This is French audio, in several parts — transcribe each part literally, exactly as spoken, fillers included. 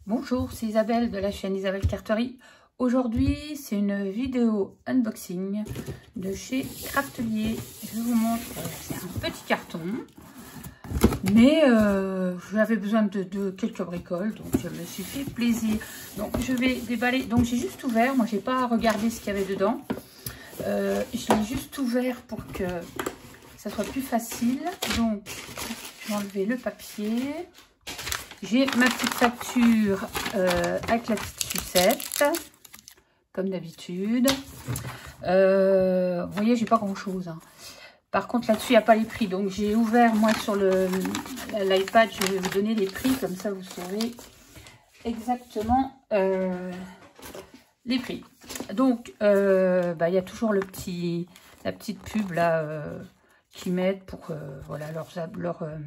Bonjour, c'est Isabelle de la chaîne Isabelle Carterie. Aujourd'hui, c'est une vidéo unboxing de chez Craftelier. Je vous montre, c'est un petit carton, mais euh, j'avais besoin de, de quelques bricoles, donc je me suis fait plaisir. Donc je vais déballer, donc j'ai juste ouvert, moi j'ai pas regardé ce qu'il y avait dedans. Euh, je l'ai juste ouvert pour que ça soit plus facile. Donc je vais enlever le papier. J'ai ma petite facture euh, avec la petite sucette, comme d'habitude. Euh, vous voyez, j'ai pas grand chose. Hein. Par contre, là-dessus, il n'y a pas les prix. Donc, j'ai ouvert, moi, sur l'iPad, je vais vous donner les prix. Comme ça, vous saurez exactement euh, les prix. Donc, euh, bah, il y a toujours le petit, la petite pub, là, euh, qui m'aide pour, euh, voilà, leur... leur euh,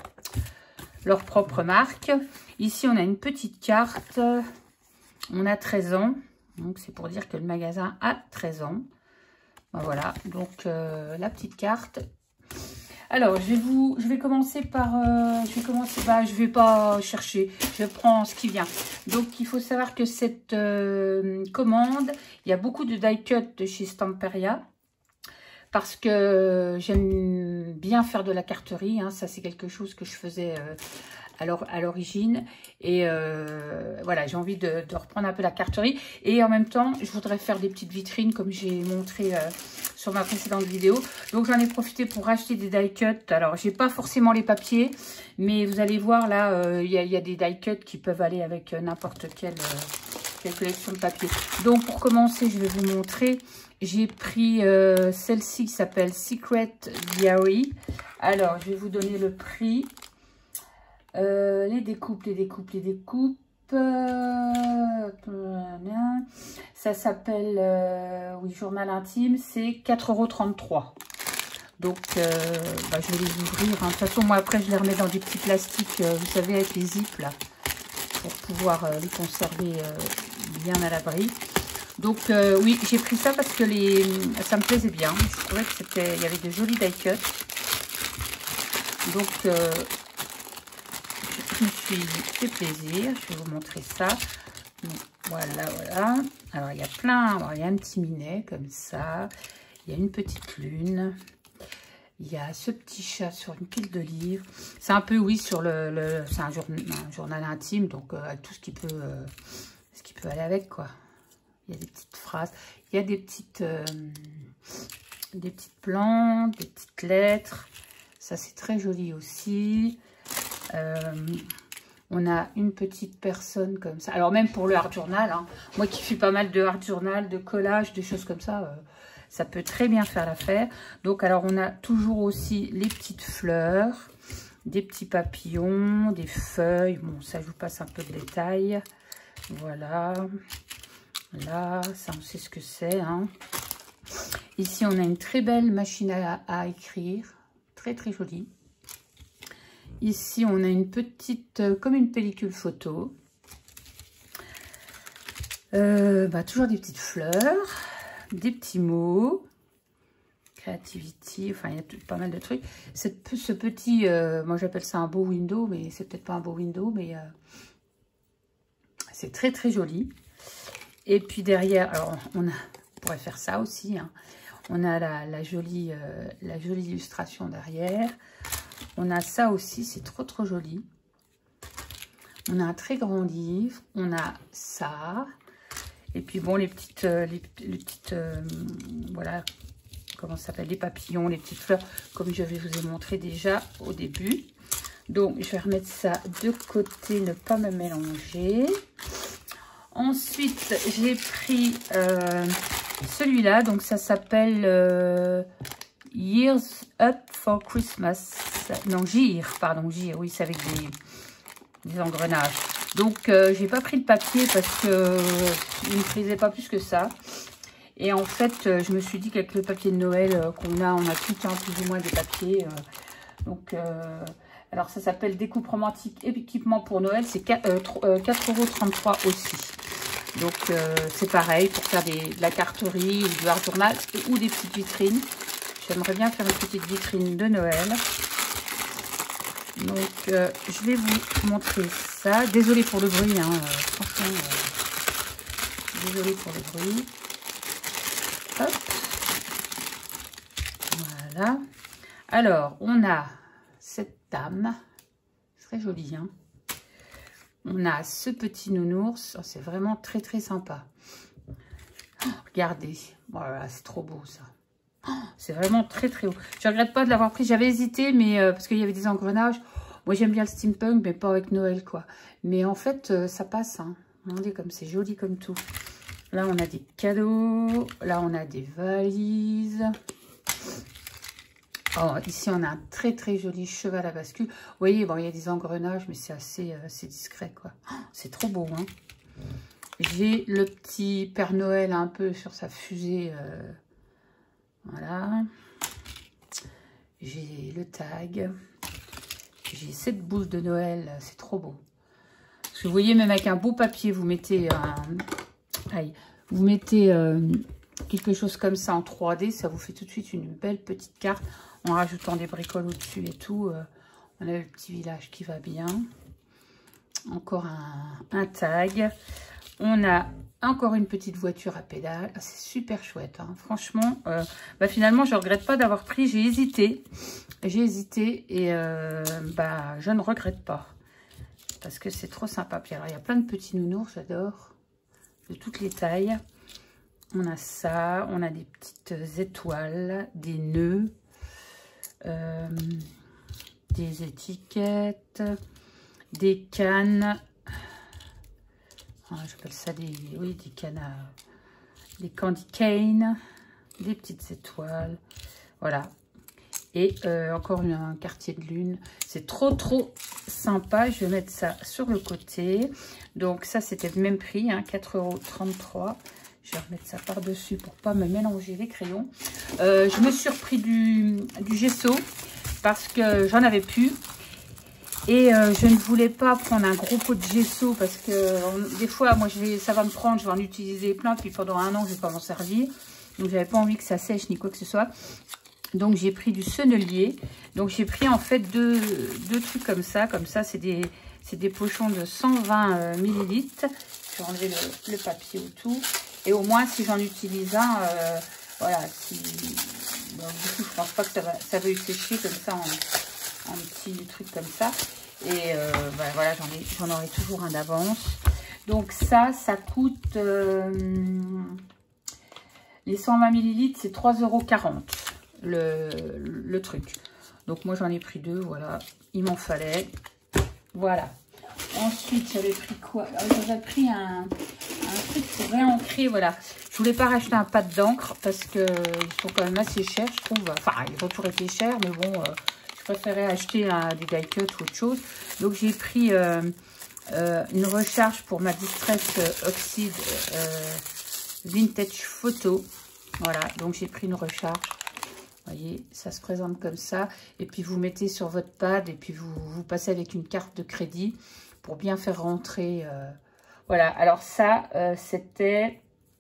leur propre marque. Ici, on a une petite carte. On a treize ans. Donc, c'est pour dire que le magasin a treize ans. Ben, voilà. Donc, euh, la petite carte. Alors, je vais vous... Je vais commencer par... Euh, je vais commencer... Bah, je vais pas chercher. Je prends ce qui vient. Donc, il faut savoir que cette euh, commande, il y a beaucoup de die cut de chez Stamperia. Parce que j'aime bien faire de la carterie, hein. Ça c'est quelque chose que je faisais euh, à l'origine. Et euh, voilà, j'ai envie de, de reprendre un peu la carterie. Et en même temps, je voudrais faire des petites vitrines comme j'ai montré euh, sur ma précédente vidéo. Donc j'en ai profité pour acheter des die cut. Alors j'ai pas forcément les papiers, mais vous allez voir là, il euh, y, y a des die cut qui peuvent aller avec euh, n'importe quelle, euh, quelle collection de papier. Donc pour commencer, je vais vous montrer. J'ai pris euh, celle-ci qui s'appelle Secret Diary. Alors, je vais vous donner le prix. Euh, les découpes, les découpes, les découpes. Euh, ça s'appelle, euh, oui, journal intime. C'est quatre euros trente-trois. Donc, euh, bah, je vais les ouvrir. Hein. De toute façon, moi, après, je les remets dans des petits plastiques, euh, vous savez, avec les zips, là. Pour pouvoir euh, les conserver euh, bien à l'abri. Donc euh, oui, j'ai pris ça parce que les, ça me plaisait bien. Je trouvais que c'était, il y avait de jolis die cut. Donc euh, je me suis fait plaisir. Je vais vous montrer ça. Donc, voilà, voilà. Alors il y a plein. Alors, il y a un petit minet comme ça. Il y a une petite lune. Il y a ce petit chat sur une pile de livres. C'est un peu, oui, sur le, le c'est un, jour, un journal intime, donc euh, tout ce qui peut, euh, ce qui peut aller avec, quoi. Il y a des petites phrases, il y a des petites, euh, des petites plantes, des petites lettres. Ça, c'est très joli aussi. Euh, on a une petite personne comme ça. Alors, même pour le hard journal, hein, moi qui fais pas mal de hard journal, de collage, de choses comme ça, euh, ça peut très bien faire l'affaire. Donc, alors, on a toujours aussi les petites fleurs, des petits papillons, des feuilles. Bon, ça, je vous passe un peu de détails. Voilà. Là, ça on sait ce que c'est. Hein. Ici, on a une très belle machine à, à écrire. Très, très jolie. Ici, on a une petite, euh, comme une pellicule photo. Euh, bah, toujours des petites fleurs. Des petits mots. Creativity. Enfin, il y a tout, pas mal de trucs. Cette, ce petit, euh, moi j'appelle ça un beau window, mais c'est peut-être pas un beau window, mais euh, c'est très, très joli. Et puis derrière, alors on, a, on pourrait faire ça aussi. Hein. On a la, la, jolie, euh, la jolie illustration derrière. On a ça aussi, c'est trop trop joli. On a un très grand livre. On a ça. Et puis bon, les petites, euh, les, les petites, euh, voilà, comment ça s'appelle, les papillons, les petites fleurs, comme je vais vous ai montré déjà au début. Donc je vais remettre ça de côté, ne pas me mélanger. Ensuite, j'ai pris euh, celui-là. Donc, ça s'appelle euh, Years Up for Christmas. Non, Gire, pardon, Gire. Oui, c'est avec des, des engrenages. Donc, euh, j'ai pas pris le papier parce que euh, il me plaisait pas plus que ça. Et en fait, euh, je me suis dit qu'avec le papier de Noël euh, qu'on a, on a tout un plus ou moins des papiers. Euh, donc, euh, alors, ça s'appelle Découpe romantique équipement pour Noël. C'est quatre euros trente-trois aussi. Donc, euh, c'est pareil pour faire des, de la carterie ou du hard journal ou des petites vitrines. J'aimerais bien faire une petite vitrine de Noël. Donc, euh, je vais vous montrer ça. Désolée pour le bruit, hein, euh, franchement. Euh, désolée pour le bruit. Hop. Voilà. Alors, on a cette dame. Très jolie, hein. On a ce petit nounours. Oh, c'est vraiment très, très sympa. Oh, regardez. Voilà, c'est trop beau, ça. Oh, c'est vraiment très, très beau. Je regrette pas de l'avoir pris. J'avais hésité, mais euh, parce qu'il y avait des engrenages. Moi, j'aime bien le steampunk, mais pas avec Noël, quoi. Mais en fait, euh, ça passe, hein. Regardez comme c'est joli comme tout. Là, on a des cadeaux. Là, on a des valises. Oh, ici, on a un très, très joli cheval à bascule. Vous voyez, bon, il y a des engrenages, mais c'est assez, euh, assez discret, quoi. Oh, c'est trop beau, hein. J'ai le petit Père Noël un peu sur sa fusée. Euh, voilà. J'ai le tag. J'ai cette boule de Noël. C'est trop beau. Parce que vous voyez, même avec un beau papier, vous mettez un... Aïe, vous mettez euh, quelque chose comme ça en trois D. Ça vous fait tout de suite une belle petite carte. En rajoutant des bricoles au-dessus et tout. Euh, on a le petit village qui va bien. Encore un, un tag. On a encore une petite voiture à pédales. Ah, c'est super chouette, hein. Franchement, euh, bah, finalement, je ne regrette pas d'avoir pris. J'ai hésité. J'ai hésité et euh, bah, je ne regrette pas. Parce que c'est trop sympa. Puis alors, il y a plein de petits nounours, j'adore. De toutes les tailles. On a ça. On a des petites étoiles, des nœuds. Euh, des étiquettes, des cannes, ah, j'appelle ça des, oui, des cannes à, des candy canes, des petites étoiles, voilà, et euh, encore une, un quartier de lune. C'est trop trop sympa. Je vais mettre ça sur le côté. Donc ça, c'était le même prix, hein, quatre euros trente-trois. Je vais remettre ça par-dessus pour pas me mélanger les crayons. Euh, je me suis repris du, du gesso parce que j'en avais plus. Et euh, je ne voulais pas prendre un gros pot de gesso parce que euh, des fois, moi, je vais, ça va me prendre, je vais en utiliser plein. Puis pendant un an, je ne vais pas m'en servir. Donc, j'avais pas envie que ça sèche ni quoi que ce soit. Donc, j'ai pris du sennelier. Donc, j'ai pris en fait deux, deux trucs comme ça. Comme ça, c'est des, c'est des pochons de cent vingt millilitres. Je vais enlever le, le papier autour. Et au moins, si j'en utilise un, euh, voilà. Si... Donc, du coup, je pense pas que ça va, ça va y sécher comme ça en, en petits trucs comme ça. Et euh, bah, voilà, j'en ai, j'en aurai toujours un d'avance. Donc ça, ça coûte... Euh, les cent vingt millilitres, c'est trois euros quarante le, le truc. Donc moi, j'en ai pris deux, voilà. Il m'en fallait. Voilà. Ensuite, j'avais pris quoi? J'avais pris un, un truc pour réancrer, voilà. Je voulais pas racheter un pad d'encre parce que ils sont quand même assez chers, je trouve. Enfin, ils ont toujours été chers, mais bon, euh, je préférais acheter un, des die cut ou autre chose. Donc, j'ai pris euh, euh, une recharge pour ma Distress Oxide euh, Vintage Photo. Voilà, donc j'ai pris une recharge. Vous voyez, ça se présente comme ça. Et puis, vous mettez sur votre pad et puis vous, vous passez avec une carte de crédit pour bien faire rentrer. Euh, voilà, alors ça, euh, c'était...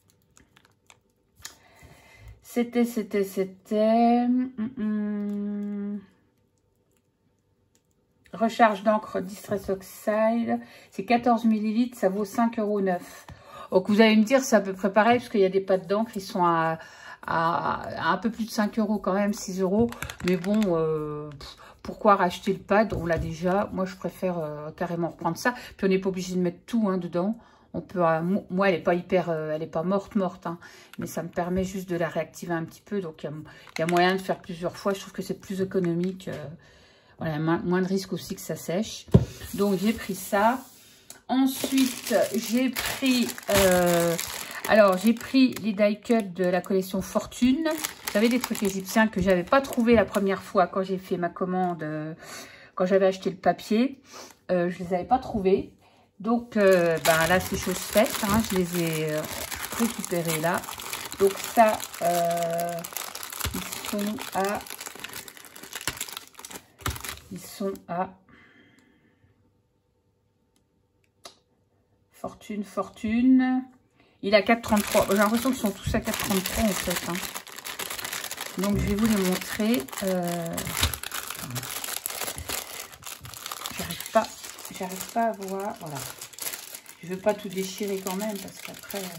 C'était, c'était, c'était... Hum, hum, recharge d'encre Distress Oxide. C'est quatorze millilitres, ça vaut cinq euros neuf. Donc, vous allez me dire, c'est à peu près pareil, parce qu'il y a des pads d'encre, ils sont à... À, à un peu plus de cinq euros quand même, six euros. Mais bon, euh, pourquoi racheter le pad? On l'a déjà. Moi, je préfère euh, carrément reprendre ça. Puis, on n'est pas obligé de mettre tout hein, dedans. On peut, euh, moi, elle n'est pas hyper, euh, elle n'est pas morte, morte. Hein, mais ça me permet juste de la réactiver un petit peu. Donc, il y, y a moyen de faire plusieurs fois. Je trouve que c'est plus économique. Euh, voilà, moins, moins de risque aussi que ça sèche. Donc, j'ai pris ça. Ensuite, j'ai pris... Euh, Alors, j'ai pris les die cut de la collection Fortune. Vous savez, des trucs égyptiens que je n'avais pas trouvé la première fois quand j'ai fait ma commande, euh, quand j'avais acheté le papier. Euh, je ne les avais pas trouvés. Donc, euh, ben, là, c'est chose faite. Hein, je les ai euh, récupérés là. Donc, ça, euh, ils sont à... Ils sont à... Fortune, Fortune... Il a quatre trente-trois. J'ai l'impression qu'ils sont tous à quatre trente-trois en fait. Hein. Donc je vais vous les montrer. Euh... J'arrive pas. j'arrive pas à voir. Voilà. Je veux pas tout déchirer quand même parce qu'après... Euh...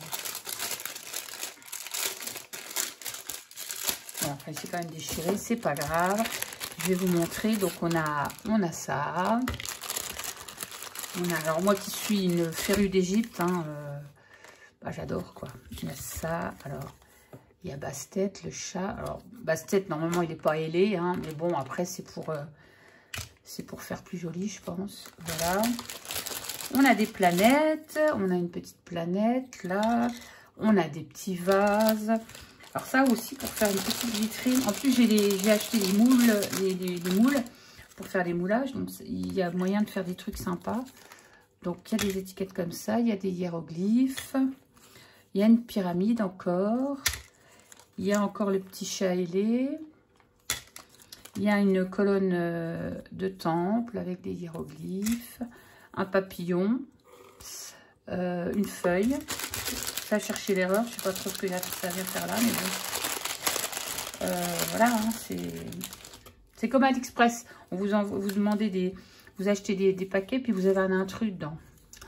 Voilà, après c'est quand même déchiré, c'est pas grave. Je vais vous montrer. Donc on a, on a ça. On a, alors moi qui suis une férue d'Égypte, hein, euh, bah, j'adore quoi. Il y a ça. Alors il y a Bastet, le chat. Alors Bastet normalement il n'est pas ailé, hein, mais bon après c'est pour, euh, c'est pour faire plus joli je pense. Voilà. On a des planètes. On a une petite planète là. On a des petits vases. Alors ça aussi pour faire une petite vitrine. En plus j'ai acheté des moules, des, des, des moules pour faire des moulages. Donc il y a moyen de faire des trucs sympas. Donc il y a des étiquettes comme ça. Il y a des hiéroglyphes. Il y a une pyramide encore. Il y a encore le petit chat ailé. Il y a une colonne de temple avec des hiéroglyphes. Un papillon. Euh, une feuille. Ça, chercher l'erreur. Je ne sais pas trop ce que ça vient faire là, mais bon. Euh, voilà, hein, c'est comme AliExpress. On vous, envoie, vous demandez des... Vous achetez des, des paquets, puis vous avez un intrus dedans.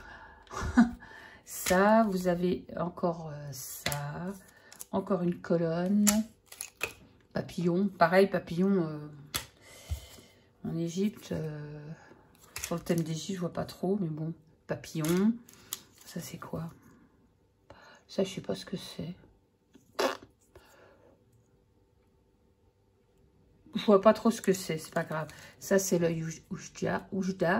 Ça, vous avez encore euh, ça. Encore une colonne. Papillon. Pareil, papillon euh, en Égypte. Euh, sur le thème d'Égypte, je vois pas trop, mais bon. Papillon. Ça, c'est quoi? Ça, je sais pas ce que c'est. Je vois pas trop ce que c'est, c'est pas grave. Ça, c'est l'œil Oujda.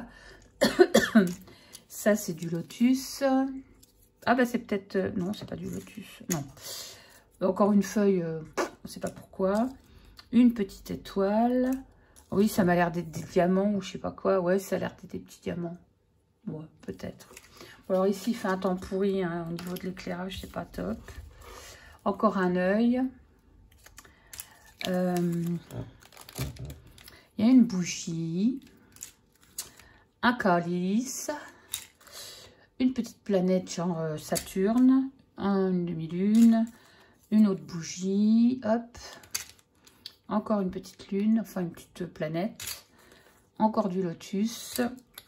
Ça, c'est du lotus. Ah, bah, c'est peut-être... Euh, non, c'est pas du lotus. Non. Encore une feuille, euh, on sait pas pourquoi. Une petite étoile. Oui, ça m'a l'air d'être des diamants ou je sais pas quoi. Ouais, ça a l'air d'être des petits diamants. Ouais, peut-être. Alors ici, il fait un temps pourri hein, au niveau de l'éclairage, c'est pas top. Encore un œil. Euh, il y a une bougie. Un calice. Une petite planète genre euh, Saturne. Une demi-lune. Une autre bougie. Hop. Encore une petite lune. Enfin, une petite planète. Encore du lotus.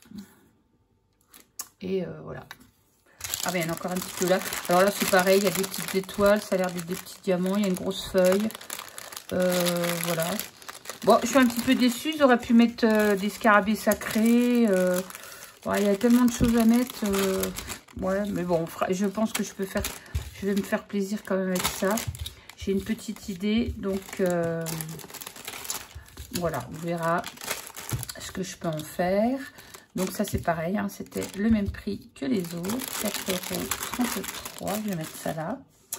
Et euh, voilà. Ah ben il y en a encore un petit peu là. Alors là c'est pareil, il y a des petites étoiles, ça a l'air d'être des petits diamants, il y a une grosse feuille. Euh, voilà. Bon, je suis un petit peu déçue, j'aurais pu mettre euh, des scarabées sacrés. Euh, ouais, il y a tellement de choses à mettre. Euh, ouais, mais bon, je pense que je peux faire, je vais me faire plaisir quand même avec ça. J'ai une petite idée, donc euh, voilà, on verra ce que je peux en faire. Donc ça c'est pareil, hein, c'était le même prix que les autres, quatre euros trente-trois, je vais mettre ça là.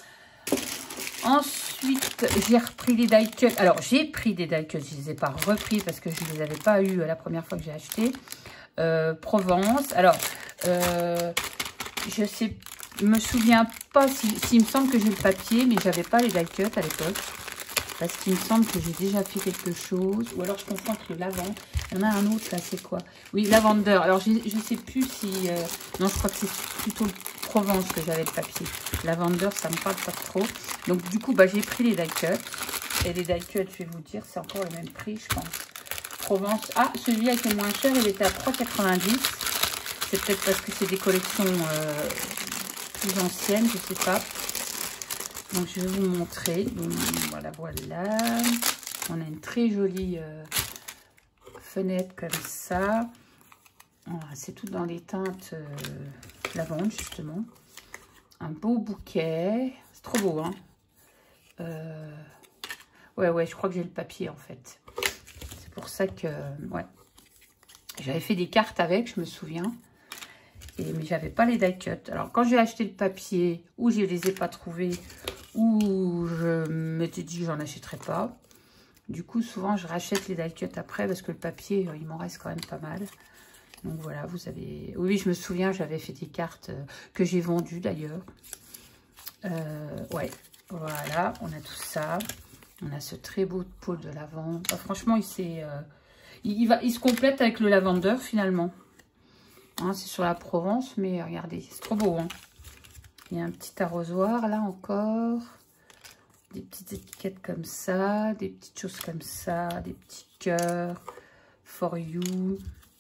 Ensuite, j'ai repris les die cuts. Alors j'ai pris des die cuts, je ne les ai pas repris parce que je ne les avais pas eu la première fois que j'ai acheté. Euh, Provence, alors euh, je sais, me souviens pas, s'il si, si me semble que j'ai le papier, mais j'avais pas les die cuts à l'époque. Parce qu'il me semble que j'ai déjà fait quelque chose. Ou alors je confonds avec le lavande. Il y en a un autre là, c'est quoi? Oui, lavandeur. Alors je ne sais plus si... Euh... Non, je crois que c'est plutôt le Provence que j'avais le papier. Lavandeur, ça me parle pas trop. Donc du coup, bah, j'ai pris les die cuts. Et les die cuts, je vais vous dire, c'est encore le même prix, je pense. Provence. Ah, celui-là était moins cher, il était à trois quatre-vingt-dix. C'est peut-être parce que c'est des collections euh, plus anciennes, je sais pas. Donc je vais vous montrer. Donc, voilà, voilà. On a une très jolie euh, fenêtre comme ça. C'est tout dans les teintes euh, lavande justement. Un beau bouquet. C'est trop beau, hein. Euh, ouais, ouais, je crois que j'ai le papier en fait. C'est pour ça que, ouais. J'avais fait des cartes avec, je me souviens. Et, mais j'avais pas les die cuts. Alors quand j'ai acheté le papier, ou je les ai pas trouvés, ou je m'étais dit que j'en achèterais pas. Du coup, souvent, je rachète les die cuts après parce que le papier, il m'en reste quand même pas mal. Donc voilà, vous avez... Oui, je me souviens, j'avais fait des cartes que j'ai vendues d'ailleurs. Euh, ouais, voilà, on a tout ça. On a ce très beau pot de lavande. Oh, franchement, il, euh, il, il, va, il se complète avec le lavandeur finalement. Hein, c'est sur la Provence, mais regardez, c'est trop beau. Hein. Il y a un petit arrosoir là encore. Des petites étiquettes comme ça. Des petites choses comme ça. Des petits cœurs. For you.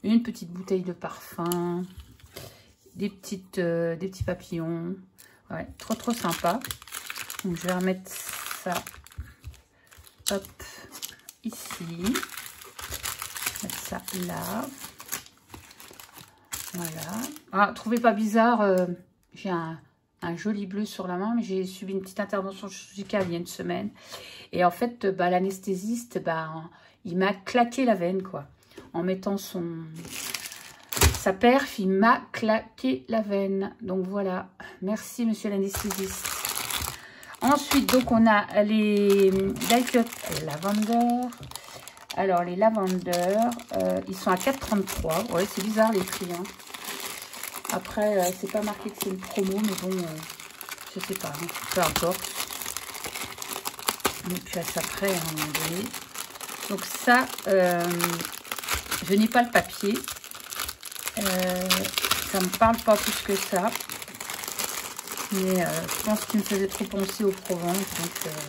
une petite bouteille de parfum, des, petites, euh, des petits papillons. Ouais, trop trop sympa. Donc je vais remettre ça, hop, ici. Mettre ça là. Voilà. Ah, trouvez pas bizarre, euh, j'ai un, un joli bleu sur la main, mais j'ai subi une petite intervention chirurgicale il y a une semaine. Et en fait, bah, l'anesthésiste, bah, il m'a claqué la veine, quoi. En mettant son... sa perf, il m'a claqué la veine. Donc voilà. Merci, monsieur l'anesthésiste. Ensuite, donc, on a les die-cut lavender. Alors, les lavenders, euh, ils sont à quatre trente-trois. Ouais, c'est bizarre les prix. Hein. Après, euh, c'est pas marqué que c'est une promo, mais bon, euh, je sais pas. Hein, peu importe. Et puis, à ça près, à un moment donné. Donc, ça, euh, je n'ai pas le papier. Euh, ça me parle pas plus que ça. Mais euh, je pense qu'il me faisait trop penser au Provence. Donc, euh,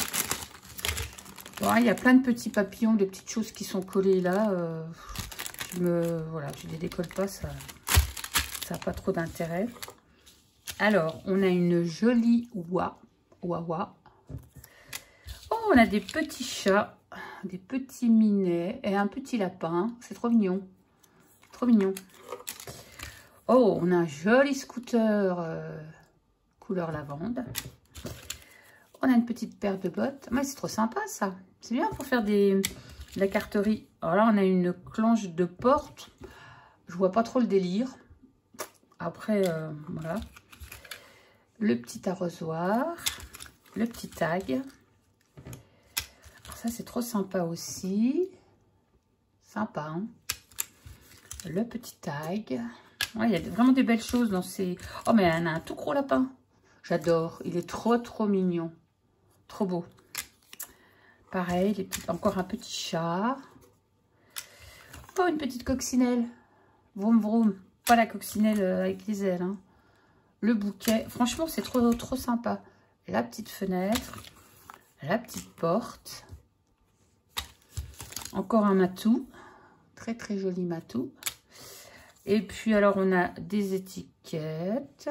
bon, il y a plein de petits papillons, des petites choses qui sont collées là. Euh, je me, voilà, je les décolle pas, ça n'a pas trop d'intérêt. Alors, on a une jolie oie, wawa. Oh, on a des petits chats, des petits minets et un petit lapin. C'est trop mignon, trop mignon. Oh, on a un joli scooter euh, couleur lavande. On a une petite paire de bottes. Mais c'est trop sympa ça. C'est bien pour faire des, de la carterie. Alors là, on a une clenche de porte. Je vois pas trop le délire. Après, euh, voilà. Le petit arrosoir. Le petit tag. Alors ça, c'est trop sympa aussi. Sympa, hein. Le petit tag. Ouais, il y a vraiment des belles choses dans ces... Oh, mais on a un tout gros lapin. J'adore. Il est trop, trop mignon. Trop beau. Pareil, les petits... encore un petit chat. Oh, une petite coccinelle. Vroom, vroom. Pas la coccinelle avec les ailes. Hein. Le bouquet. Franchement, c'est trop, trop sympa. La petite fenêtre. La petite porte. Encore un matou. Très, très joli matou. Et puis, alors, on a des étiquettes.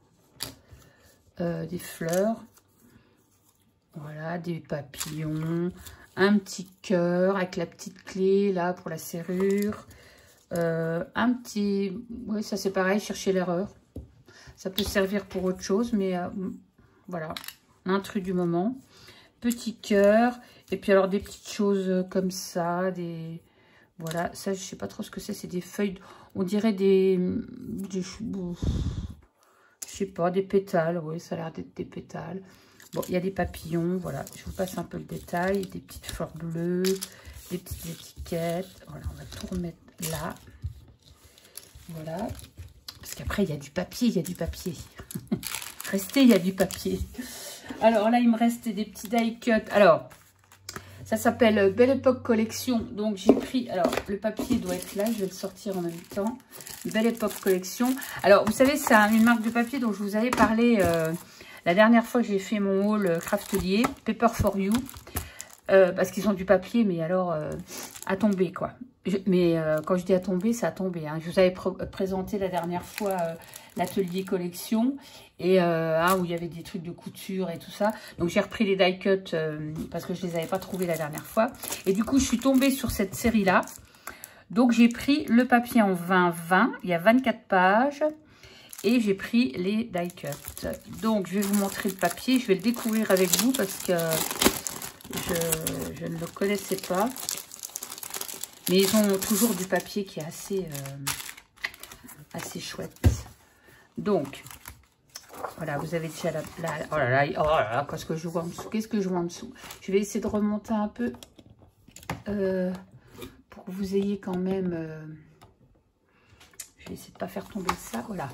Euh, des fleurs. Voilà, des papillons. Un petit cœur avec la petite clé, là, pour la serrure. Euh, un petit... Oui, ça, c'est pareil, chercher l'erreur. Ça peut servir pour autre chose, mais euh, voilà. Intrus du moment. Petit cœur. Et puis, alors, des petites choses comme ça, des... Voilà, ça, je sais pas trop ce que c'est. C'est des feuilles, on dirait des... des je sais pas, des pétales. Oui, ça a l'air d'être des pétales. Bon, il y a des papillons, voilà. Je vous passe un peu le détail. Des petites fleurs bleues, des petites étiquettes. Voilà, on va tout remettre là. Voilà. Parce qu'après, il y a du papier, il y a du papier. Restez, il y a du papier. Alors là, il me reste des petits die cut. Alors... Ça s'appelle Belle Époque Collection. Donc, j'ai pris... Alors, le papier doit être là. Je vais le sortir en même temps. Belle Époque Collection. Alors, vous savez, c'est une marque de papier dont je vous avais parlé euh, la dernière fois que j'ai fait mon haul Craftelier. Paper for You. Euh, parce qu'ils ont du papier, mais alors, euh, à tomber, quoi. Je, mais euh, quand je dis à tomber, ça a tombé. Hein. Je vous avais pr présenté la dernière fois euh, l'atelier collection. Et euh, ah, où il y avait des trucs de couture et tout ça. Donc, j'ai repris les die cut euh, parce que je les avais pas trouvés la dernière fois. Et du coup, je suis tombée sur cette série-là. Donc, j'ai pris le papier en vingt vingt. Il y a vingt-quatre pages. Et j'ai pris les die cut. Donc, je vais vous montrer le papier. Je vais le découvrir avec vous parce que je, je ne le connaissais pas. Mais ils ont toujours du papier qui est assez, euh, assez chouette. Donc... Voilà, vous avez déjà la... la oh là là, oh là là, qu'est-ce que je vois en dessous? Qu'est-ce que je vois en dessous? Je vais essayer de remonter un peu euh, pour que vous ayez quand même... Euh, je vais essayer de ne pas faire tomber ça. Voilà.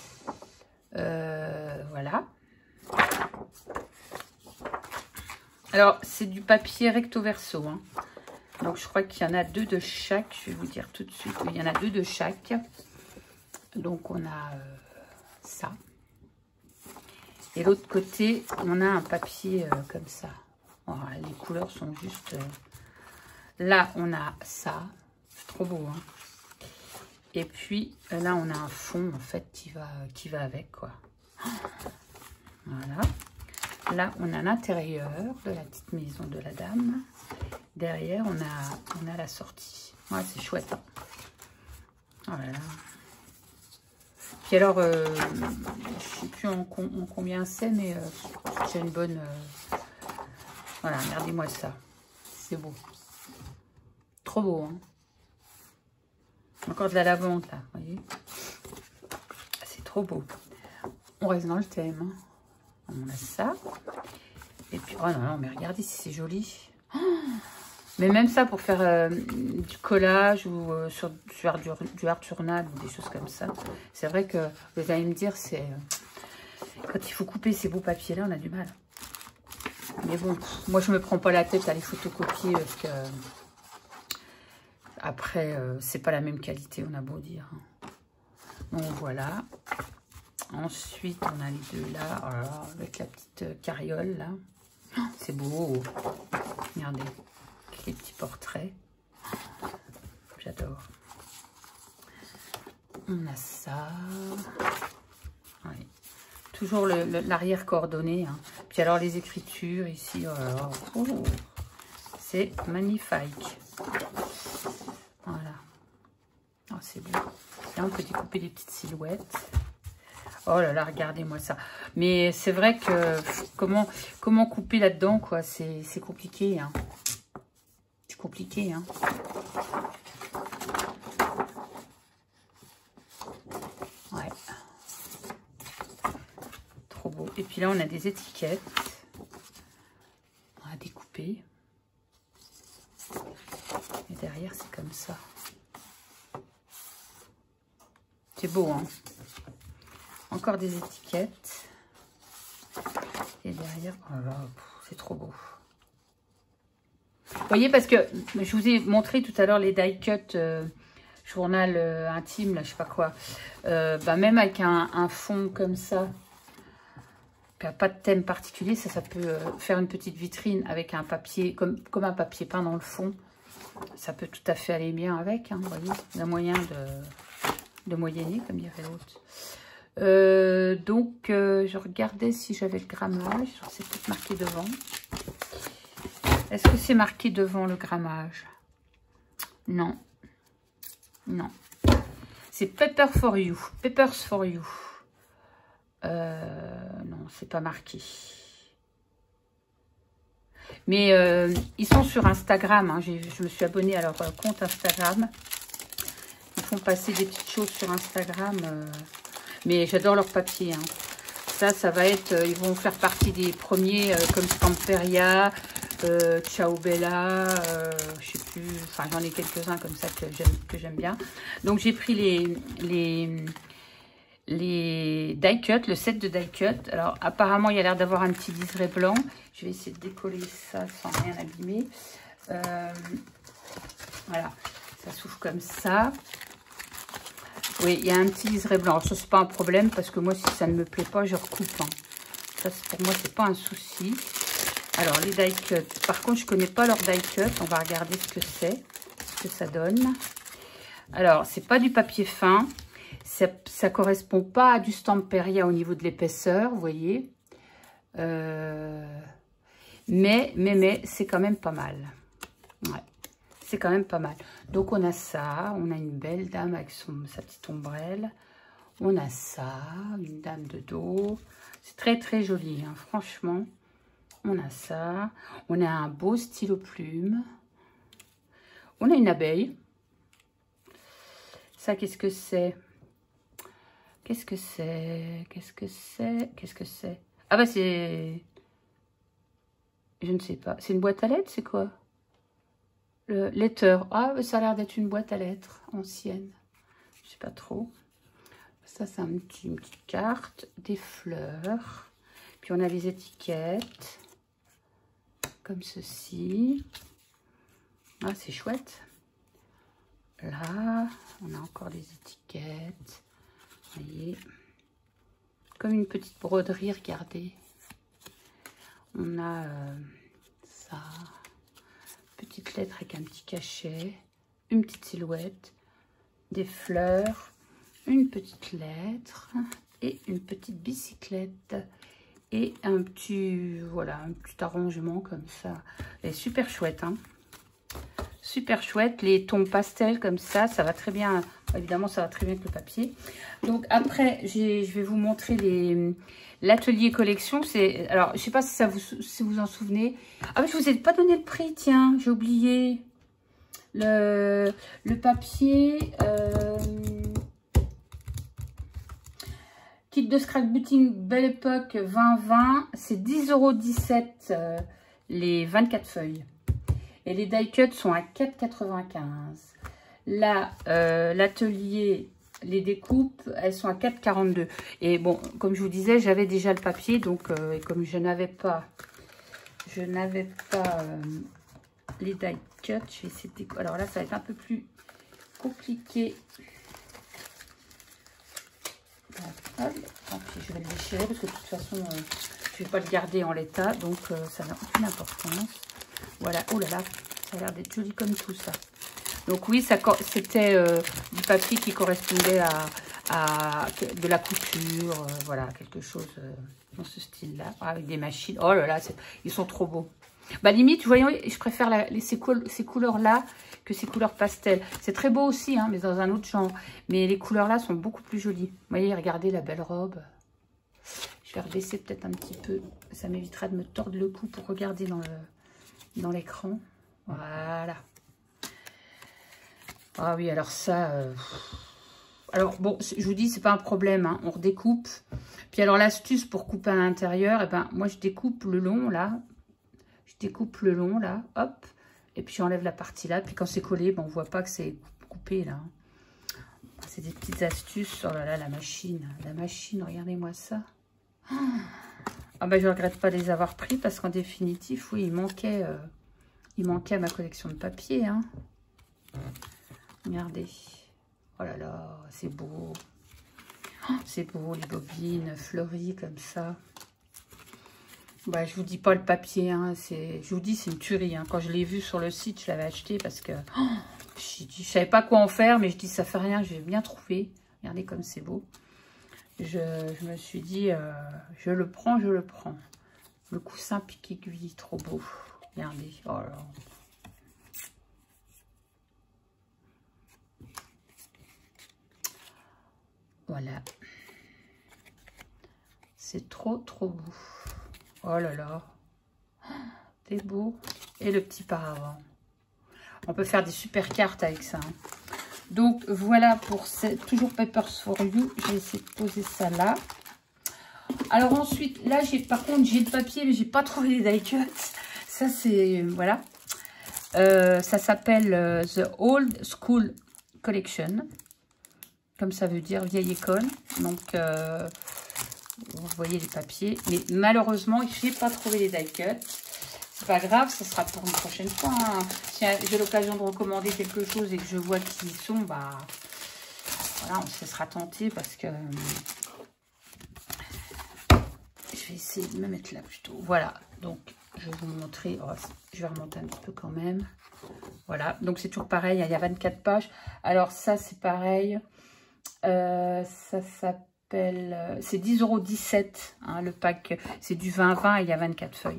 Euh, voilà. Alors, c'est du papier recto verso. Hein. Donc, je crois qu'il y en a deux de chaque. Je vais vous dire tout de suite. Il y en a deux de chaque. Donc, on a euh, ça. Et l'autre côté, on a un papier euh, comme ça. Oh, les couleurs sont juste... Euh... Là, on a ça. C'est trop beau, hein. Et puis là, on a un fond en fait qui va, qui va avec, quoi. Voilà. Là, on a l'intérieur de la petite maison de la dame. Derrière, on a, on a la sortie. Ouais, c'est chouette. Hein. Voilà. Puis alors, euh, je ne sais plus en, en combien c'est, mais euh, j'ai une bonne... Euh, voilà, regardez-moi ça. C'est beau. Trop beau, hein. Encore de la lavande, là, vous voyez. C'est trop beau. On reste dans le thème. Hein. On a ça. Et puis, oh non, non, mais regardez si c'est joli. Oh, mais même ça pour faire euh, du collage ou euh, sur, sur du, du art journal ou des choses comme ça. C'est vrai que vous allez me dire, c'est euh, quand il faut couper ces beaux papiers là, on a du mal. Mais bon, moi je me prends pas la tête à les photocopier parce que euh, après euh, c'est pas la même qualité, on a beau dire. Donc voilà. Ensuite on a les deux là, oh là, là avec la petite euh, carriole là. Oh, c'est beau. Regardez. Les petits portraits. J'adore. On a ça. Ouais. Toujours l'arrière coordonné. Hein. Puis alors les écritures ici. Oh, oh, c'est magnifique. Voilà. Oh, c'est beau. Là, on peut découper des petites silhouettes. Oh là là, regardez-moi ça. Mais c'est vrai que comment, comment couper là-dedans, quoi. C'est compliqué, hein. Compliqué, hein. Ouais. Trop beau. Et puis là, on a des étiquettes. On va découper. Et derrière, c'est comme ça. C'est beau, hein. Encore des étiquettes. Et derrière, oh là, c'est trop beau. Vous voyez, parce que je vous ai montré tout à l'heure les die cut euh, journal euh, intime, là, je sais pas quoi. Euh, bah, même avec un, un fond comme ça, qui n'a pas de thème particulier, ça, ça peut euh, faire une petite vitrine avec un papier, comme, comme un papier peint dans le fond. Ça peut tout à fait aller bien avec, hein, vous voyez. Il y a moyen de, de moyenner, comme dirait l'autre. Euh, donc, euh, je regardais si j'avais le grammage. C'est peut-être marqué devant. Est-ce que c'est marqué devant le grammage? Non. Non. C'est Pepper for You. Peppers for You. Euh, non, c'est pas marqué. Mais euh, ils sont sur Instagram. Hein. Je me suis abonnée à leur euh, compte Instagram. Ils font passer des petites choses sur Instagram. Euh, mais j'adore leur papier. Hein. Ça, ça va être... Euh, ils vont faire partie des premiers euh, comme Stamperia... Euh, Ciao Bella, euh, je sais plus, enfin j'en ai quelques-uns comme ça que j'aime que j'aime bien. Donc j'ai pris les les les die cut, le set de die cut. Alors apparemment il y a l'air d'avoir un petit liseré blanc. Je vais essayer de décoller ça sans rien abîmer. Euh, voilà, ça s'ouvre comme ça. Oui, il y a un petit liseré blanc. Alors, ça c'est pas un problème parce que moi si ça ne me plaît pas, je recoupe. Hein. Ça pour moi c'est pas un souci. Alors, les die cut. Par contre, je ne connais pas leur die cut. On va regarder ce que c'est, ce que ça donne. Alors, c'est pas du papier fin. Ça ne correspond pas à du Stamperia au niveau de l'épaisseur, vous voyez. Euh, mais, mais, mais, c'est quand même pas mal. Ouais, c'est quand même pas mal. Donc, on a ça. On a une belle dame avec son, sa petite ombrelle. On a ça. Une dame de dos. C'est très, très joli, hein, franchement. On a ça. On a un beau stylo plume. On a une abeille. Ça, qu'est-ce que c'est? Qu'est-ce que c'est? Qu'est-ce que c'est? Qu'est-ce que c'est? Ah bah c'est... Je ne sais pas. C'est une boîte à lettres, c'est quoi? Le letter. Ah, ça a l'air d'être une boîte à lettres ancienne. Je sais pas trop. Ça, c'est un petit, une petite carte. Des fleurs. Puis on a les étiquettes. Comme ceci. Ah, c'est chouette. Là, on a encore des étiquettes. Vous voyez. Comme une petite broderie, regardez. On a euh, ça. Petite lettre avec un petit cachet. Une petite silhouette. des fleurs, une petite lettre et une petite bicyclette. Et un petit, voilà, un petit arrangement comme ça. Elle est super chouette, hein. Super chouette. Les tons pastels comme ça, ça va très bien. Évidemment, ça va très bien avec le papier. Donc après, je vais vous montrer les l'atelier collection. C'est, alors, je sais pas si ça vous, si vous en souvenez. Ah mais je vous ai pas donné le prix, tiens, j'ai oublié. Le, le papier... Euh, kit de scrapbooking Belle Époque vingt vingt, c'est dix euros dix-sept euh, les vingt-quatre feuilles. Et les die cuts sont à quatre quatre-vingt-quinze. Là, euh, l'atelier, les découpes, elles sont à quatre quarante-deux. Et bon, comme je vous disais, j'avais déjà le papier, donc euh, et comme je n'avais pas, je n'avais pas euh, les die cuts, je vais essayer de découper. Alors là, ça va être un peu plus compliqué. Je vais le déchirer parce que de toute façon euh, je ne vais pas le garder en l'état, donc euh, ça n'a aucune importance. Voilà, oh là là, ça a l'air d'être joli comme tout ça. Donc oui, ça c'était euh, du papier qui correspondait à, à de la couture, euh, voilà, quelque chose euh, dans ce style là, ah, avec des machines. Oh là là, ils sont trop beaux. Bah limite, voyons, je préfère la, les, ces, coul ces couleurs là que ces couleurs pastel. C'est très beau aussi, hein, mais dans un autre genre. Mais les couleurs là sont beaucoup plus jolies. Vous voyez, regardez la belle robe. Je vais rebaisser peut-être un petit peu. Ça m'évitera de me tordre le cou pour regarder dans le dans l'écran. Voilà. Ah oui, alors ça... Euh... Alors bon, je vous dis, c'est pas un problème, hein, on redécoupe. Puis alors l'astuce pour couper à l'intérieur, eh ben, moi je découpe le long là. Je découpe le long là, hop. Et puis j'enlève la partie là. Puis quand c'est collé, ben, on voit pas que c'est coupé là. C'est des petites astuces. Oh là là, la machine. La machine, regardez-moi ça. Ah ben je regrette pas de les avoir pris parce qu'en définitive, oui, il manquait, euh, il manquait à ma collection de papier. Hein. Regardez. Oh là là, c'est beau. Oh, c'est beau, les bobines fleuries comme ça. Bah, je vous dis pas le papier, hein, je vous dis c'est une tuerie. Hein. Quand je l'ai vu sur le site, je l'avais acheté parce que oh, je, je savais pas quoi en faire, mais je dis ça fait rien, je vais bien trouver. Regardez comme c'est beau. Je, je me suis dit, euh, je le prends, je le prends. Le coussin pique-aiguille, trop beau. Regardez, oh là là. Voilà. C'est trop, trop beau. Oh là là. C'est beau. Et le petit paravent. On peut faire des super cartes avec ça. Hein. Donc, voilà pour ce, toujours Papers for You. Je vais essayer de poser ça là. Alors ensuite, là, j'ai par contre, j'ai le papier, mais j'ai pas trouvé les die cuts. Ça, c'est... Voilà. Euh, ça s'appelle euh, The Old School Collection. Comme ça veut dire vieille école. Donc, euh, vous voyez les papiers. Mais malheureusement, je n'ai pas trouvé les die cuts. C'est pas grave, ce sera pour une prochaine fois. Hein. Si j'ai l'occasion de recommander quelque chose et que je vois qui ils sont, bah voilà, on se sera tenté parce que... Je vais essayer de me mettre là plutôt. Voilà, donc je vais vous montrer. Oh, je vais remonter un petit peu quand même. Voilà, donc c'est toujours pareil, il y a vingt-quatre pages. Alors ça, c'est pareil. Euh, ça s'appelle... C'est dix euros dix-sept, hein, le pack. C'est du vingt vingt et il y a vingt-quatre feuilles.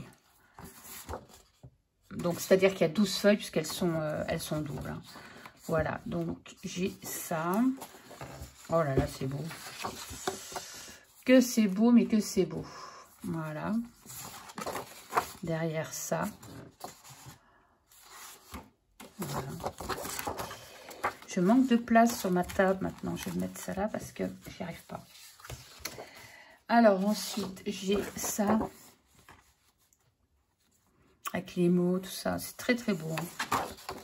Donc, c'est-à-dire qu'il y a douze feuilles puisqu'elles sont, euh, elles sont doubles. Hein. Voilà, donc j'ai ça. Oh là là, c'est beau. Que c'est beau, mais que c'est beau. Voilà. Derrière ça. Voilà. Je manque de place sur ma table maintenant. Je vais mettre ça là parce que j'y arrive pas. Alors ensuite, j'ai ça. Avec les mots, tout ça. C'est très très beau. Hein.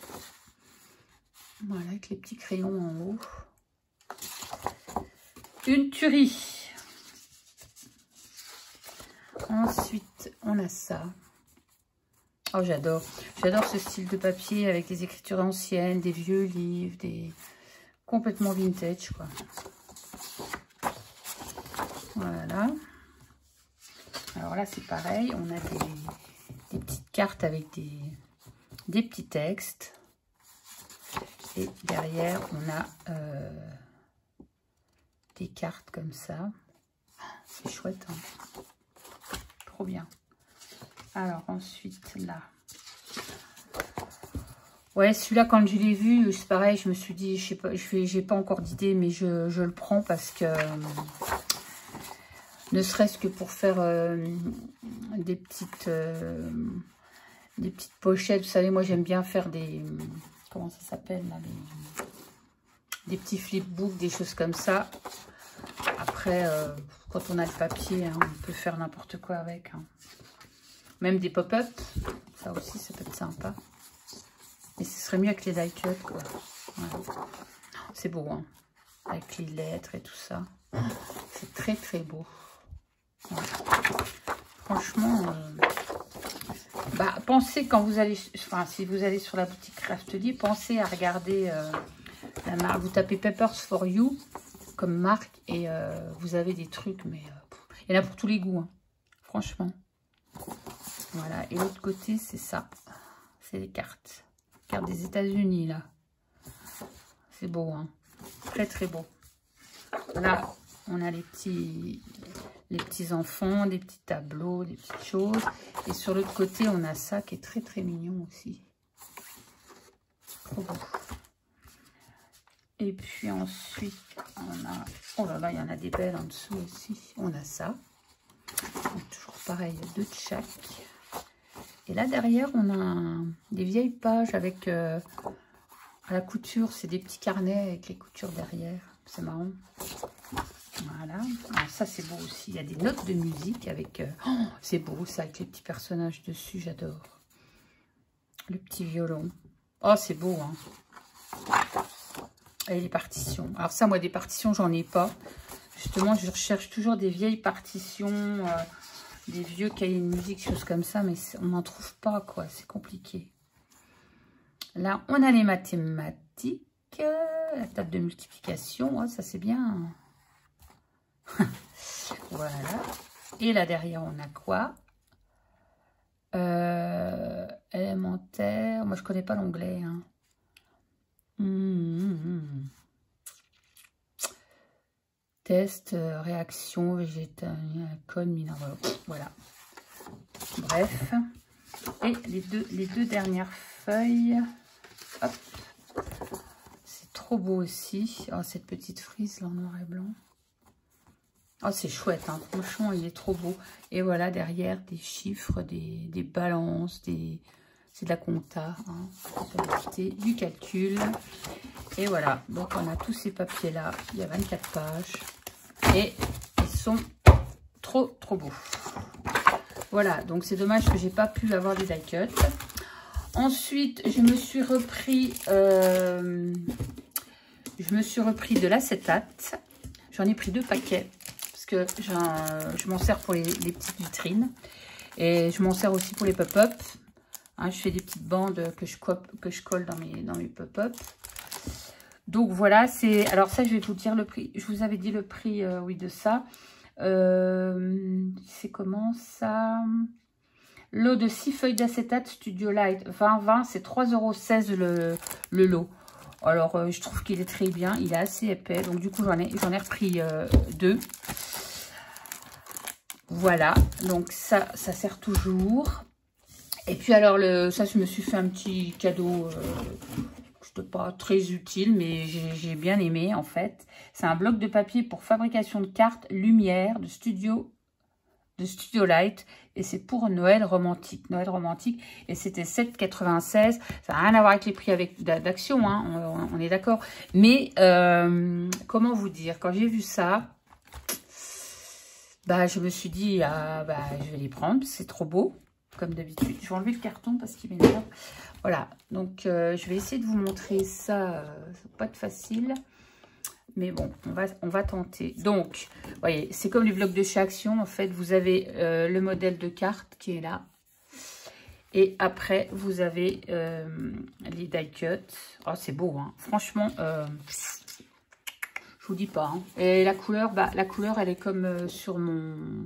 Voilà, avec les petits crayons en haut. Une tuerie. Ensuite, on a ça. Oh, j'adore. J'adore ce style de papier avec des écritures anciennes, des vieux livres, des complètement vintage, quoi. Voilà. Alors là, c'est pareil. On a des, des petites cartes avec des, des petits textes. Et derrière, on a euh, des cartes comme ça. C'est chouette, hein. Trop bien. Alors ensuite, là. Ouais, celui-là, quand je l'ai vu, c'est pareil, je me suis dit, je sais pas, je vais, j'ai pas encore d'idée, mais je, je le prends parce que, euh, ne serait-ce que pour faire euh, des petites, euh, des petites pochettes. Vous savez, moi, j'aime bien faire des, comment ça s'appelle, là, des, des petits flipbooks, des choses comme ça. Après, euh, quand on a le papier, hein, on peut faire n'importe quoi avec. Hein. Même des pop-up, ça aussi, ça peut être sympa. Et ce serait mieux avec les die cut, quoi. Voilà. C'est beau, hein. Avec les lettres et tout ça. C'est très, très beau. Ouais. Franchement, euh, bah, pensez quand vous allez, enfin, si vous allez sur la boutique Craftelier, pensez à regarder euh, la marque. Vous tapez Papers for You comme marque et euh, vous avez des trucs, mais euh, il y en a pour tous les goûts, hein. Franchement. Voilà. Et l'autre côté, c'est ça. C'est les cartes. Cartes des États-Unis, là. C'est beau, hein. Très, très beau. Là, on a les petits, les petits enfants, des petits tableaux, des petites choses. Et sur l'autre côté, on a ça qui est très, très mignon aussi. Trop beau. Et puis ensuite, on a... Oh là là, il y en a des belles en dessous aussi. On a ça. Donc, toujours pareil, deux de chaque. Et là, derrière, on a un, des vieilles pages avec... Euh, à la couture, c'est des petits carnets avec les coutures derrière. C'est marrant. Voilà. Alors, ça, c'est beau aussi. Il y a des notes de musique avec... Euh... Oh, c'est beau, ça, avec les petits personnages dessus. J'adore. Le petit violon. Oh, c'est beau, hein. Et les partitions. Alors ça, moi, des partitions, j'en ai pas. Justement, je recherche toujours des vieilles partitions, euh, des vieux cahiers de musique, choses comme ça, mais on n'en trouve pas, quoi. C'est compliqué. Là, on a les mathématiques, la table de multiplication. Oh, ça, c'est bien. Voilà. Et là, derrière, on a quoi? euh, Élémentaire. Moi, je connais pas l'onglet, hein. Mmh. Test, euh, réaction, végétale, code, minéral. Voilà. Bref. Et les deux, les deux dernières feuilles. Hop. C'est trop beau aussi. Oh, cette petite frise là en noir et blanc. Oh, c'est chouette, hein. Franchement, il est trop beau. Et voilà, derrière, des chiffres, des, des balances, des... c'est de la compta, hein. Du calcul. Et voilà, donc on a tous ces papiers-là. Il y a vingt-quatre pages. Et ils sont trop, trop beaux. Voilà, donc c'est dommage que j'ai pas pu avoir des die cut. Ensuite, je me suis repris... Euh, je me suis repris de l'acétate. J'en ai pris deux paquets. Parce que je m'en sers pour les, les petites vitrines. Et je m'en sers aussi pour les pop-up. Hein, je fais des petites bandes que je, que je colle dans mes, dans mes pop-up. Donc voilà, c'est... Alors ça, je vais vous dire le prix. Je vous avais dit le prix, euh, oui, de ça. Euh, c'est comment ça? Lot de six feuilles d'acétate Studio Light vingt vingt, c'est trois euros seize le, le lot. Alors, euh, je trouve qu'il est très bien. Il est assez épais. Donc, du coup, j'en ai, j'en ai repris euh, deux. Voilà. Donc, ça, ça sert toujours. Et puis, alors, le, ça, je me suis fait un petit cadeau. Euh, C'était pas très utile, mais j'ai bien aimé, en fait. C'est un bloc de papier pour fabrication de cartes lumière de Studio, de Studio Light. Et c'est pour Noël romantique. Noël romantique. Et c'était sept quatre-vingt-seize. Ça n'a rien à voir avec les prix d'Action, hein, on, on est d'accord. Mais, euh, comment vous dire, quand j'ai vu ça, bah, je me suis dit, ah, bah, je vais les prendre. C'est trop beau, comme d'habitude. Je vais enlever le carton parce qu'il m'énerve. Voilà, donc euh, je vais essayer de vous montrer ça. Euh, ça va pas être facile. Mais bon, on va, on va tenter. Donc, vous voyez, c'est comme les blocs de chez Action. En fait, vous avez euh, le modèle de carte qui est là. Et après, vous avez euh, les die cut. Oh, c'est beau, hein. Franchement, euh, je vous dis pas. Hein. Et la couleur, bah, la couleur, elle est comme euh, sur mon...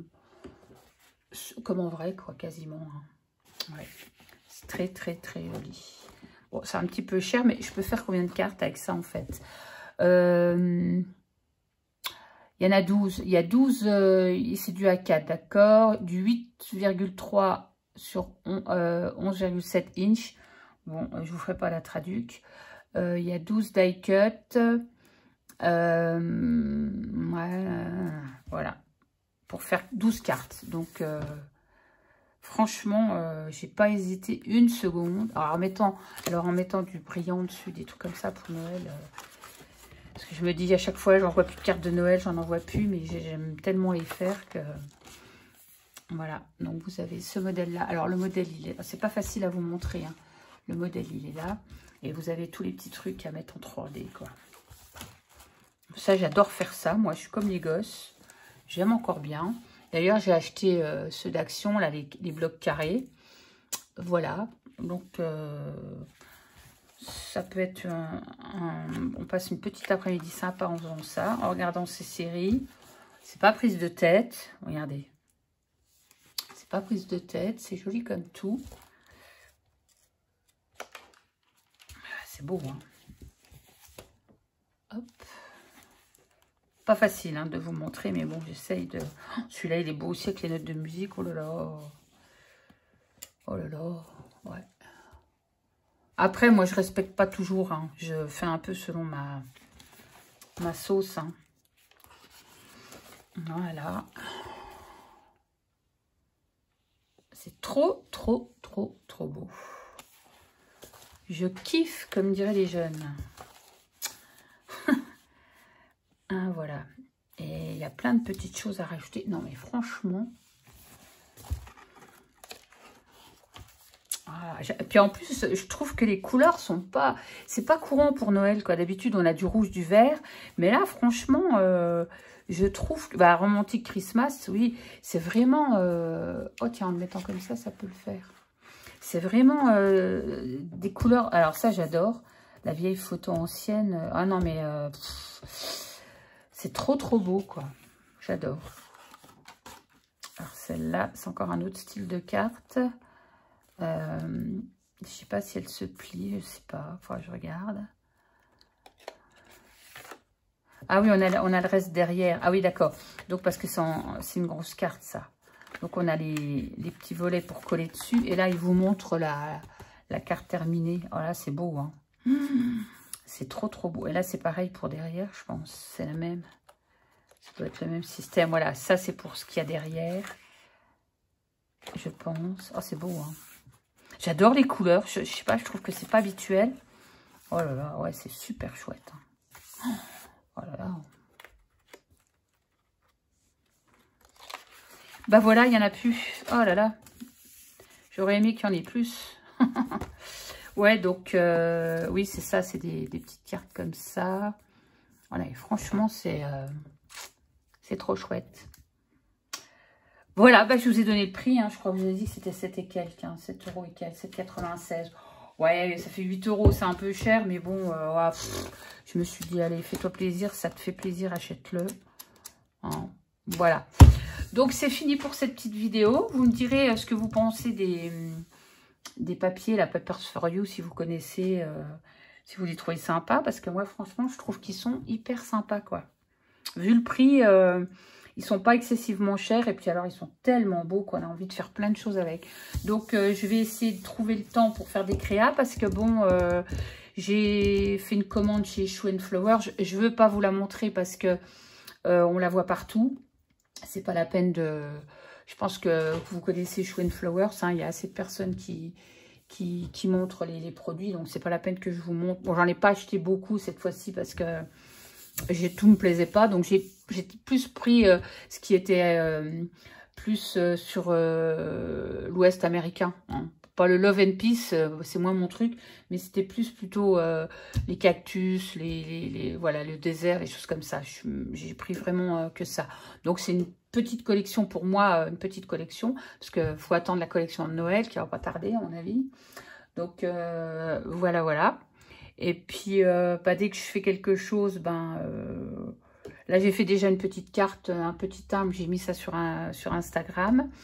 Comme en vrai, quoi, quasiment. Hein. Ouais. C'est très, très, très joli. Bon, c'est un petit peu cher, mais je peux faire combien de cartes avec ça, en fait? euh, Il y en a douze. Il y a douze, euh, c'est du A quatre, d'accord? Du huit virgule trois sur onze virgule sept inch. Bon, je vous ferai pas la traduc. Euh, il y a douze die cut. Euh, ouais, voilà. Pour faire douze cartes. Donc, euh, franchement, euh, j'ai pas hésité une seconde. Alors en, mettant, alors, en mettant du brillant dessus, des trucs comme ça pour Noël. Euh, parce que je me dis à chaque fois, j'en vois plus de cartes de Noël, j'en envoie plus, mais j'aime tellement les faire que... Voilà, donc vous avez ce modèle-là. Alors le modèle, il est... c'est pas facile à vous montrer. Hein. Le modèle, il est là. Et vous avez tous les petits trucs à mettre en trois D, quoi. Ça, j'adore faire ça. Moi, je suis comme les gosses. J'aime encore bien. D'ailleurs, j'ai acheté euh, ceux d'Action, là, les, les blocs carrés. Voilà. Donc, euh, ça peut être un, un... On passe une petite après-midi sympa en faisant ça, en regardant ces séries. C'est pas prise de tête. Regardez. C'est pas prise de tête. C'est joli comme tout. C'est beau, hein. Hop. Pas facile hein, de vous montrer, mais bon, j'essaye de... Oh, celui-là, il est beau aussi avec les notes de musique. Oh là là. Oh là là. Ouais. Après, moi, je respecte pas toujours. Hein. Je fais un peu selon ma, ma sauce. Hein. Voilà. C'est trop, trop, trop, trop beau. Je kiffe, comme diraient les jeunes. Ah, voilà. Et il y a plein de petites choses à rajouter. Non, mais franchement... Ah, puis en plus, je trouve que les couleurs sont pas... C'est pas courant pour Noël, quoi. D'habitude, on a du rouge, du vert. Mais là, franchement, euh, je trouve... que bah, Romantic Christmas, oui, c'est vraiment... Euh... Oh, tiens, en le mettant comme ça, ça peut le faire. C'est vraiment euh, des couleurs... Alors ça, j'adore. La vieille photo ancienne. Ah non, mais... Euh... C'est trop, trop beau, quoi. J'adore. Alors, celle-là, c'est encore un autre style de carte. Euh, je ne sais pas si elle se plie, je ne sais pas. Il faudra que je regarde. Ah oui, on a, on a le reste derrière. Ah oui, d'accord. Donc, parce que c'est une grosse carte, ça. Donc, on a les, les petits volets pour coller dessus. Et là, il vous montre la, la carte terminée. Oh là, c'est beau, hein. Mmh. C'est trop, trop beau. Et là, c'est pareil pour derrière, je pense. C'est la même. Ça doit être le même système. Voilà, ça, c'est pour ce qu'il y a derrière. Je pense. Oh, c'est beau, hein. J'adore les couleurs. Je, je sais pas, je trouve que c'est pas habituel. Oh là là, ouais, c'est super chouette. Hein. Oh là là. Bah voilà, il n'y en a plus. Oh là là. J'aurais aimé qu'il y en ait plus. Ouais, donc, euh, oui, c'est ça, c'est des, des petites cartes comme ça. Voilà, et franchement, c'est euh, c'est trop chouette. Voilà, bah, je vous ai donné le prix, hein, je crois que je vous ai dit que c'était sept et quelques, hein, sept euros et quelques, sept quatre-vingt-seize. Ouais, ça fait huit euros, c'est un peu cher, mais bon, euh, ouais, pff, je me suis dit, allez, fais-toi plaisir, ça te fait plaisir, achète-le. Hein, voilà. Donc, c'est fini pour cette petite vidéo. Vous me direz euh, ce que vous pensez des... des papiers, la Papers for You, si vous connaissez, euh, si vous les trouvez sympas, parce que moi, franchement, je trouve qu'ils sont hyper sympas, quoi. Vu le prix, euh, ils sont pas excessivement chers, et puis alors, ils sont tellement beaux qu'on a envie de faire plein de choses avec. Donc, euh, je vais essayer de trouver le temps pour faire des créas, parce que bon, euh, j'ai fait une commande chez Shoe and Flower. Je, je veux pas vous la montrer, parce que euh, on la voit partout. C'est pas la peine de... Je pense que vous connaissez Shoe and Flowers, hein, il y a assez de personnes qui, qui, qui montrent les, les produits, donc c'est pas la peine que je vous montre. Bon, j'en ai pas acheté beaucoup cette fois-ci parce que tout me plaisait pas, donc j'ai plus pris euh, ce qui était euh, plus euh, sur euh, l'Ouest américain. Hein. Pas le Love and Peace, euh, c'est moins mon truc, mais c'était plus plutôt euh, les cactus, les, les, les, voilà, le désert, les choses comme ça. J'ai pris vraiment euh, que ça. Donc c'est une petite collection pour moi, une petite collection, parce qu'il faut attendre la collection de Noël, qui va pas tarder à mon avis. Donc euh, voilà, voilà. Et puis euh, bah, dès que je fais quelque chose, ben euh, là j'ai fait déjà une petite carte, un petit timbre, j'ai mis ça sur, un, sur Instagram.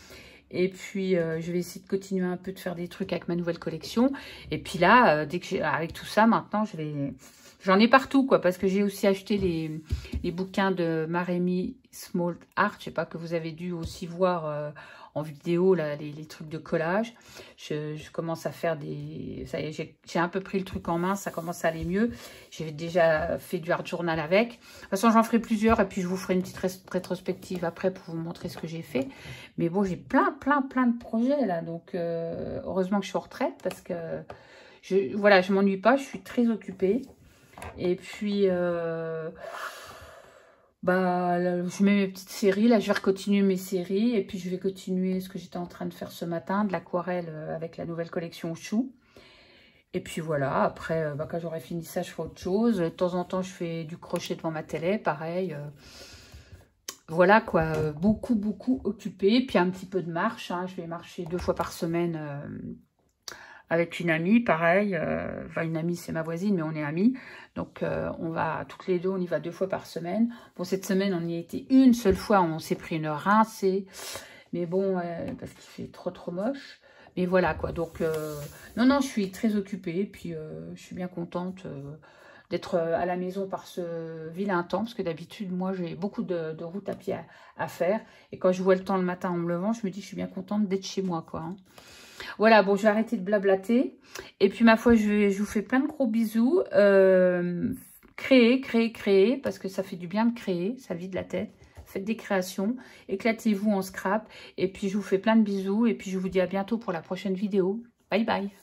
Et puis, euh, je vais essayer de continuer un peu de faire des trucs avec ma nouvelle collection. Et puis là, euh, dès que j'ai, avec tout ça, maintenant, je vais... J'en ai partout, quoi, parce que j'ai aussi acheté les, les bouquins de Maremi Small Art. Je sais pas, que vous avez dû aussi voir euh, en vidéo, là, les, les trucs de collage. Je, je commence à faire des... Ça y est, j'ai un peu pris le truc en main, ça commence à aller mieux. J'ai déjà fait du art journal avec. De toute façon, j'en ferai plusieurs et puis je vous ferai une petite rétrospective après pour vous montrer ce que j'ai fait. Mais bon, j'ai plein, plein, plein de projets, là. Donc, euh, heureusement que je suis en retraite parce que, je, voilà, je m'ennuie pas, je suis très occupée. Et puis, euh, bah, là, je mets mes petites séries. Là, je vais continuer mes séries. Et puis, je vais continuer ce que j'étais en train de faire ce matin, de l'aquarelle avec la nouvelle collection Chou. Et puis, voilà. Après, bah, quand j'aurai fini ça, je ferai autre chose. De temps en temps, je fais du crochet devant ma télé. Pareil. Euh, voilà, quoi. Beaucoup, beaucoup occupée. Puis, un petit peu de marche. Hein. Je vais marcher deux fois par semaine euh, avec une amie, pareil, euh, enfin une amie c'est ma voisine, mais on est amies, donc euh, on va, toutes les deux, on y va deux fois par semaine. Bon, cette semaine, on y a été une seule fois, on s'est pris une rincée, mais bon, euh, parce qu'il fait trop trop moche, mais voilà quoi, donc, euh, non, non, je suis très occupée, puis euh, je suis bien contente euh, d'être à la maison par ce vilain temps, parce que d'habitude, moi, j'ai beaucoup de, de routes à pied à, à faire, et quand je vois le temps le matin en me levant, je me dis, je suis bien contente d'être chez moi, quoi, hein. Voilà, bon, je vais arrêter de blablater. Et puis, ma foi, je, vais, je vous fais plein de gros bisous. Euh, créez, créez, créez, parce que ça fait du bien de créer, ça vide la tête. Faites des créations, éclatez-vous en scrap. Et puis, je vous fais plein de bisous. Et puis, je vous dis à bientôt pour la prochaine vidéo. Bye, bye.